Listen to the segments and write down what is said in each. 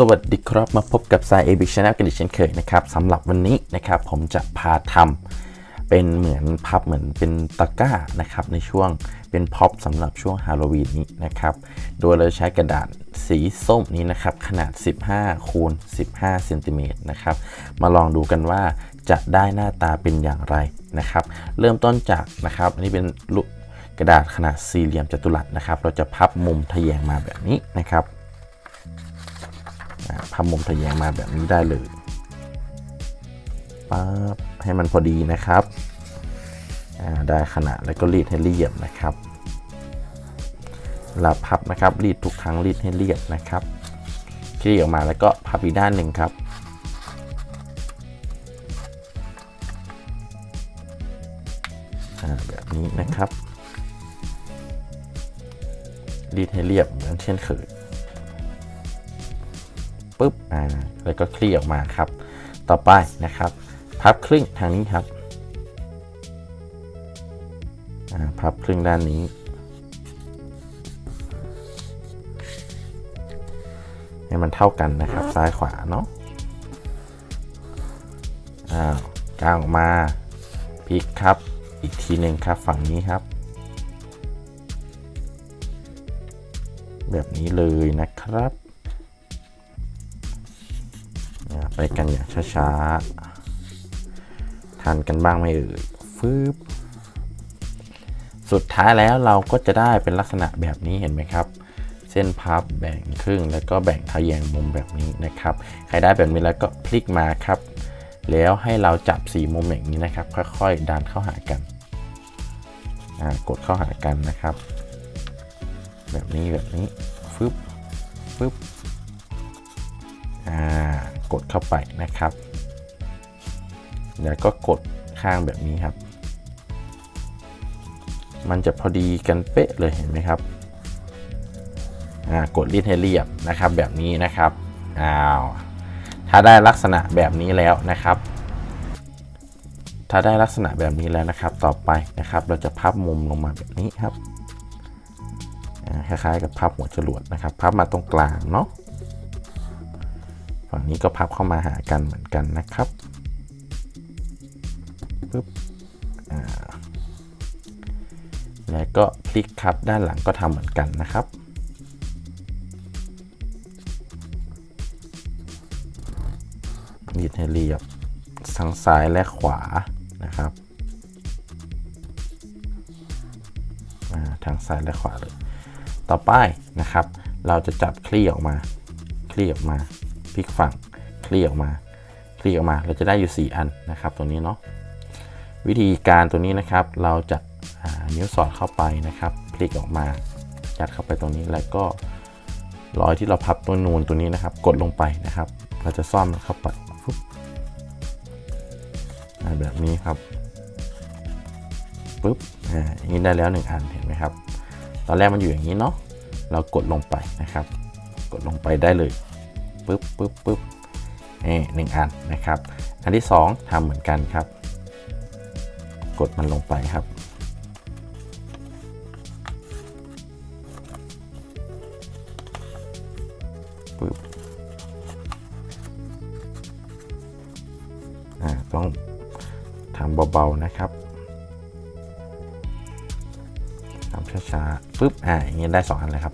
วัสดีครับมาพบกับสาย AB Channel กันอีกเช่นเคยนะครับสำหรับวันนี้นะครับผมจะพาทำเป็นเหมือนพับเหมือนเป็นตะกร้านะครับในช่วงเป็นพ็อปสำหรับช่วงฮาโลวีนนี้นะครับโดยเราใช้กระดาษสีส้มนี้นะครับขนาด15คูณ15เซนติเมตรนะครับมาลองดูกันว่าจะได้หน้าตาเป็นอย่างไรนะครับเริ่มต้นจากนะครับอันนี้เป็นกระดาษขนาดสี่เหลี่ยมจัตุรัสนะครับเราจะพับมุมทะแยงมาแบบนี้นะครับพับมุมทะแยงมาแบบนี้ได้เลยปั๊บให้มันพอดีนะครับได้ขนาดแล้วก็รีดให้เรียบนะครับแล้วพับนะครับรีดทุกครั้งรีดให้เรียบนะครับคลี่ออกมาแล้วก็พับอีกด้านหนึ่งครับแบบนี้นะครับรีดให้เรียบเหมือนเช่นเคยปุ๊บแล้วก็คลี่ออกมาครับต่อไปนะครับพับครึ่งทางนี้ครับพับครึ่งด้านนี้ให้มันเท่ากันนะครับซ้ายขวาเนาะกางออกมาพลิกครับอีกทีหนึ่งครับฝั่งนี้ครับแบบนี้เลยนะครับไปกันอย่างช้าๆทันกันบ้างไหมเอ่ยฟืบสุดท้ายแล้วเราก็จะได้เป็นลักษณะแบบนี้เห็นไหมครับเส้นพับแบ่งครึ่งแล้วก็แบ่งทะแยงมุมแบบนี้นะครับใครได้แบบนี้แล้วก็พลิกมาครับแล้วให้เราจับ4มุมอย่างนี้นะครับค่อยๆดันเข้าหากันกดเข้าหากันนะครับแบบนี้ฟึบฟึบกดเข้าไปนะครับแล้วก็กดข้างแบบนี้ครับมันจะพอดีกันเป๊ะเลยเห็นไหมครับกดรีดให้เรียบนะครับแบบนี้นะครับถ้าได้ลักษณะแบบนี้แล้วนะครับต่อไปนะครับเราจะพับมุมลงมาแบบนี้ครับคล้ายๆกับพับหัวจรวดนะครับพับมาตรงกลางเนาะฝั่งนี้ก็พับเข้ามาหากันเหมือนกันนะครับปึ๊บแล้วก็พลิกครับด้านหลังก็ทำเหมือนกันนะครับยืดให้เรียบทั้งซ้ายและขวานะครับทั้งซ้ายและขวาเลยต่อไปนะครับเราจะจับคลี่ออกมาพลิกฝั่งคลี่ออกมาเราจะได้อยู่4อันนะครับตรงนี้เนาะวิธีการตัวนี้นะครับเราจะนิ้วสอดเข้าไปนะครับพลิกออกมายัดเข้าไปตรงนี้แล้วก็รอยที่เราพับตัวนูนตัวนี้นะครับกดลงไปนะครับเราจะซ่อมเข้าไปแบบนี้ครับปุ๊บอย่างนี้ได้แล้ว1อันเห็นไหมครับตอนแรกมันอยู่อย่างนี้เนาะเรากดลงไปนะครับกดลงไปได้เลยปึ๊บ1อันนะครับอันที่2ทำเหมือนกันครับกดมันลงไปครับปึ๊บต้องทำเบาๆนะครับทำช้าๆปึ๊บอย่างนี้ได้2อันเลยครับ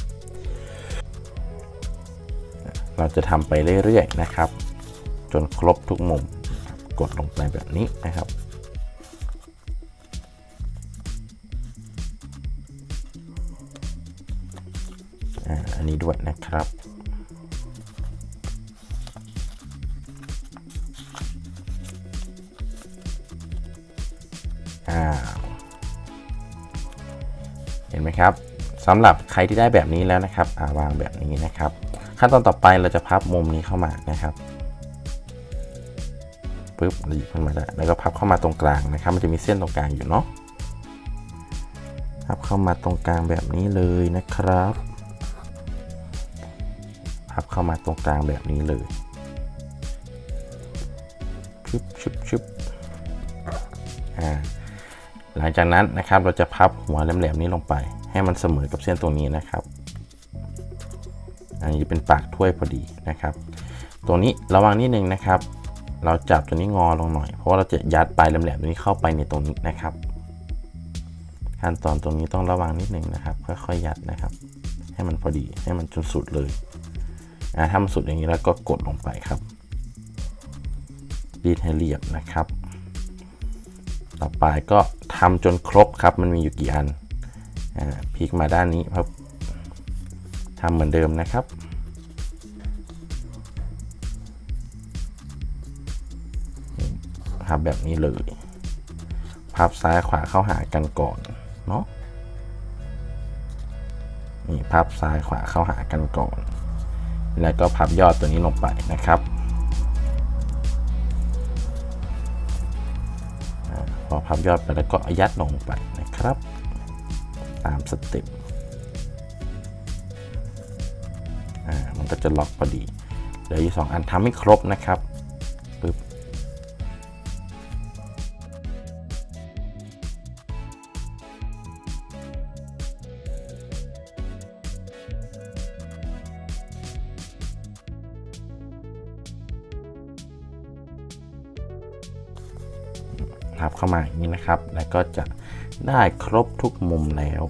เราจะทำไปเรื่อยๆนะครับจนครบทุกมุมกดลงไปแบบนี้นะครับอันนี้ด้วยนะครับเห็นไหมครับสำหรับใครที่ได้แบบนี้แล้วนะครับวางแบบนี้นะครับขั้นตอนต่อไปเราจะพับมุมนี้เข้ามานะครับปึ๊บหยิบขึ้นมาได้แล้วก็พับเข้ามาตรงกลางนะครับมันจะมีเส้นตรงกลางอยู่เนาะพับเข้ามาตรงกลางแบบนี้เลยนะครับพับเข้ามาตรงกลางแบบนี้เลยชึบหลังจากนั้นนะครับเราจะพับหัวแหลมๆนี้ลงไปให้มันเสมอกับเส้นตรงนี้นะครับอันนี้เป็นปากถ้วยพอดีนะครับตัวนี้ระวังนิดนึงนะครับเราจับตัวนี้งอลงหน่อยเพราะว่าเราจะยัดปลายแหลมๆตัวนี้เข้าไปในตรงนี้นะครับขั้นตอนตรงนี้ต้องระวังนิดนึงนะครับค่อยๆยัดนะครับให้มันพอดีให้มันจนสุดเลยถ้ามันสุดอย่างนี้แล้วก็กดลงไปครับรีดให้เรียบนะครับต่อไปก็ทำจนครบครับมันมีอยู่กี่อันพลิกมาด้านนี้ครับทำเหมือนเดิมนะครับพับแบบนี้เลยพับซ้ายขวาเข้าหากันก่อนเนาะนี่พับซ้ายขวาเข้าหากันก่อนแล้วก็พับยอดตัวนี้ลงไปนะครับพอพับยอดไปแล้วก็ยัดลงไปนะครับตามสเต็ปมันก็จะล็อกพอดีเหลืออยู่2 อันทำให้ครบนะครับปึ๊บพับเข้ามาอย่างนี้นะครับแล้วก็จะได้ครบทุกมุมแล้ว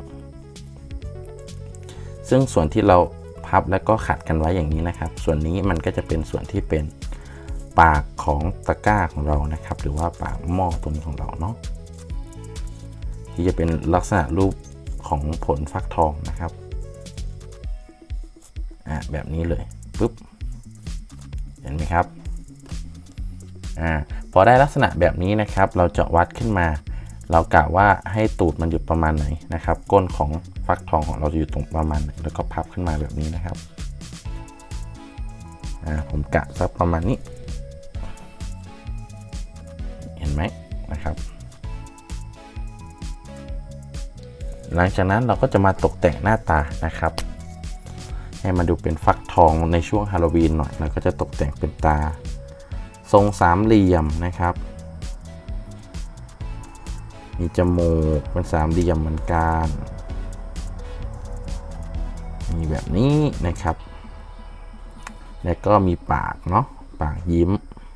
ซึ่งส่วนที่เราพับแล้วก็ขัดกันไว้อย่างนี้นะครับส่วนนี้มันก็จะเป็นส่วนที่เป็นปากของตะกร้าของเรานะครับหรือว่าปากหม้อตัวนี้ของเราเนาะที่จะเป็นลักษณะรูปของผลฟักทองนะครับแบบนี้เลยปุ๊บเห็นไหมครับพอได้ลักษณะแบบนี้นะครับเราจะวัดขึ้นมาเรากะว่าให้ตูดมันอยู่ประมาณไหนนะครับก้นของฟักทองของเราจะอยู่ตรงประมาณไหนแล้วก็พับขึ้นมาแบบนี้นะครับผมกะสักประมาณนี้เห็นไหมนะครับหลังจากนั้นเราก็จะมาตกแต่งหน้าตานะครับให้มันดูเป็นฟักทองในช่วงฮาโลวีนหน่อยแล้วก็จะตกแต่งเป็นตาทรงสามเหลี่ยมนะครับมีจมูกเป็นสามเหลี่ยมเหมือนกันมีแบบนี้นะครับแล้วก็มีปากเนาะปากยิ้ม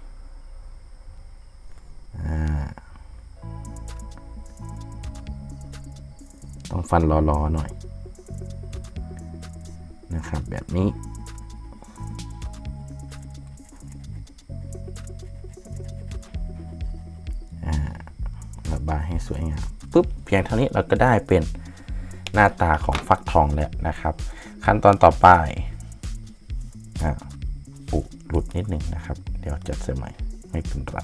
ต้องฟันรอๆหน่อยนะครับแบบนี้ระบายให้สวยงามปุ๊บเพียงเท่านี้เราก็ได้เป็นหน้าตาของฟักทองแล้วนะครับขั้นตอนต่อไปหลุดนิดนึงนะครับเดี๋ยวจัดเสียใหม่ไม่เป็นไร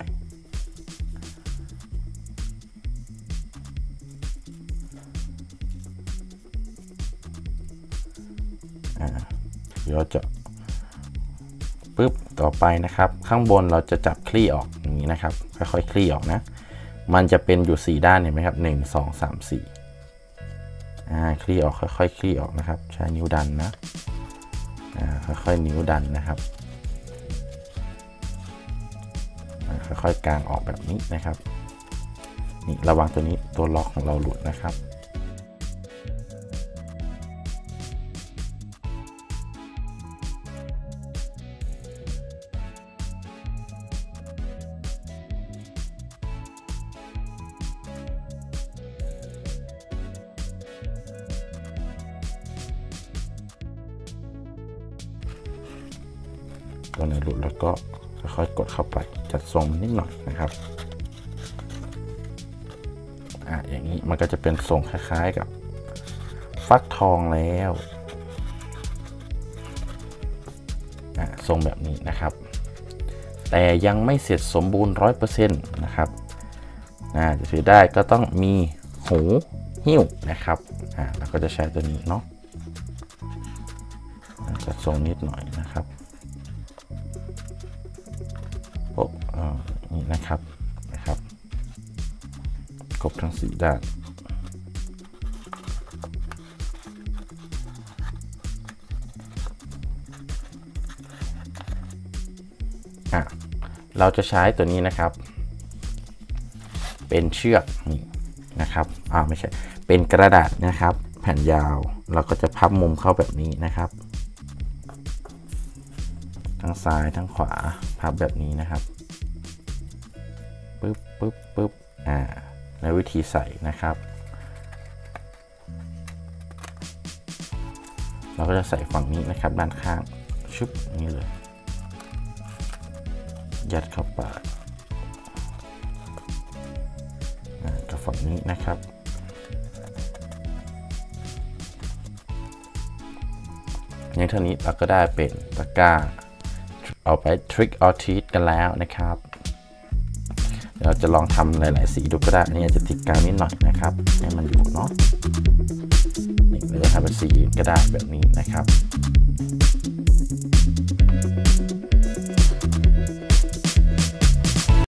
เดี๋ยวจะปุ๊บต่อไปนะครับข้างบนเราจะจับคลี่ออกอย่างนี้นะครับค่อยๆคลี่ออกนะมันจะเป็นอยู่4ด้านเห็นไหมครับ1 2 3 4คลี่ออกค่อยๆคลี่ออกนะครับใช้นิ้วดันนะค่อยๆนิ้วดันนะครับค่อยๆกางออกแบบนี้นะครับนี่ระวังตัวนี้ตัวล็อกของเราหลุดนะครับตัวไหนหลุดแล้วก็ค่อยๆกดเข้าไปจัดทรงนิดหน่อยนะครับอย่างนี้มันก็จะเป็นทรงคล้ายๆกับฟักทองแล้วทรงแบบนี้นะครับแต่ยังไม่เสร็จสมบูรณ์ 100% นะครับจะถือได้ก็ต้องมีหูหิ้วนะครับแล้วก็จะใช้ตัวนี้เนาะจัดทรงนิดหน่อยนะครับนี่นะครับครบทั้ง4ด้านเราจะใช้ตัวนี้นะครับเป็นเชือกนี่นะครับไม่ใช่เป็นกระดาษนะครับแผ่นยาวเราก็จะพับมุมเข้าแบบนี้นะครับทั้งซ้ายทั้งขวาพับแบบนี้นะครับปึ๊บปึ๊บปึ๊บแล้ววิธีใส่นะครับเราก็จะใส่ฝั่งนี้นะครับด้านข้างชุบนี้เลยยัดเข้าปากกับฝั่งนี้นะครับในเท่านี้เราก็ได้เป็นตะกร้าเอาไป trick or treat กันแล้วนะครับเดี๋ยวเราจะลองทำหลายๆสีดูก็ได้นี่อาจจะติดกาวนิดหน่อยนะครับให้มันอยู่เนาะนี่เราจะทำเป็นสีก็ได้แบบนี้นะครับ